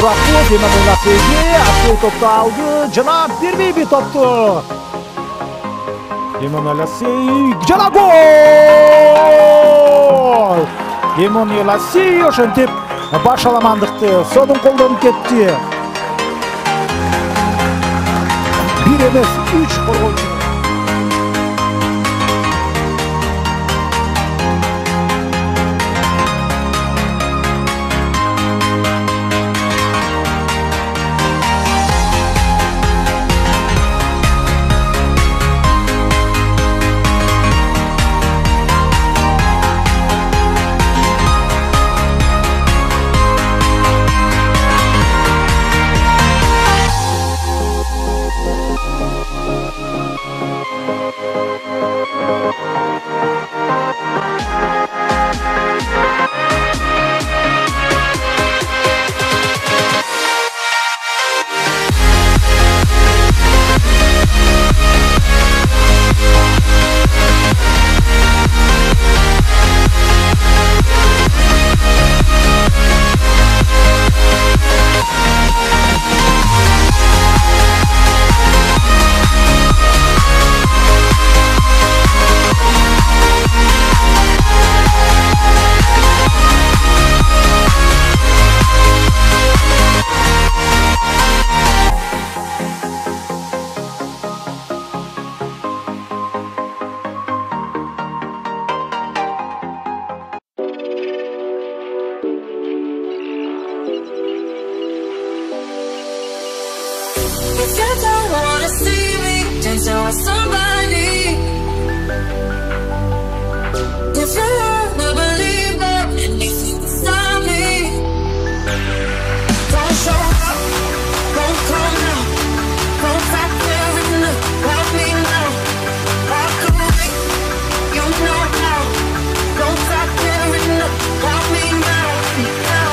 Murat Emmanuel Osei'ge asıl toptu aldı. Cana bir toptu. Emmanuel Osei cana gol! Emmanuel Osei ошентип башаламандыкты сонун колдонуп кетти. 1 эмес 3 коргоочу. If you don't wanna see me dancing with somebody, if you wanna believe that anything can stop me, don't show up, don't come now, don't stop caring, love me now, walk away, you know how, don't stop caring, love me now, now.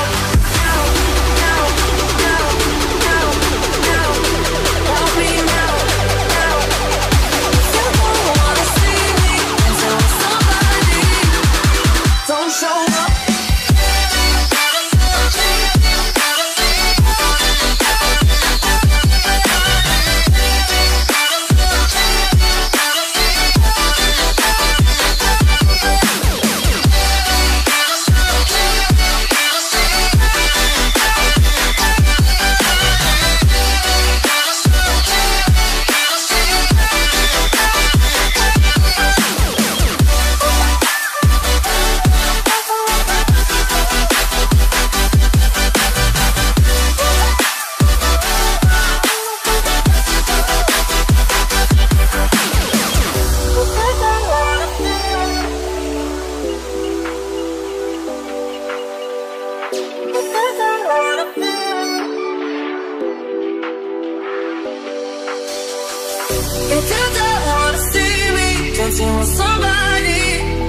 If you don't wanna see me dancing with somebody,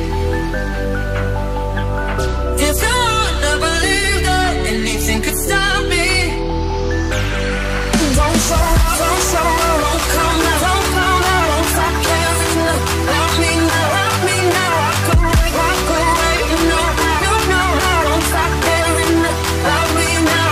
if you wanna believe that anything could stop me, don't show up, don't come now, don't stop caring, love me now, walk away, you know how, don't stop caring, love me now.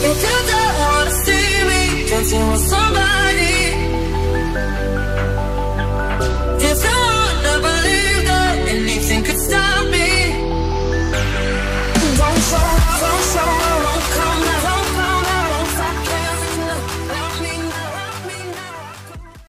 You don't wanna see me dancing with somebody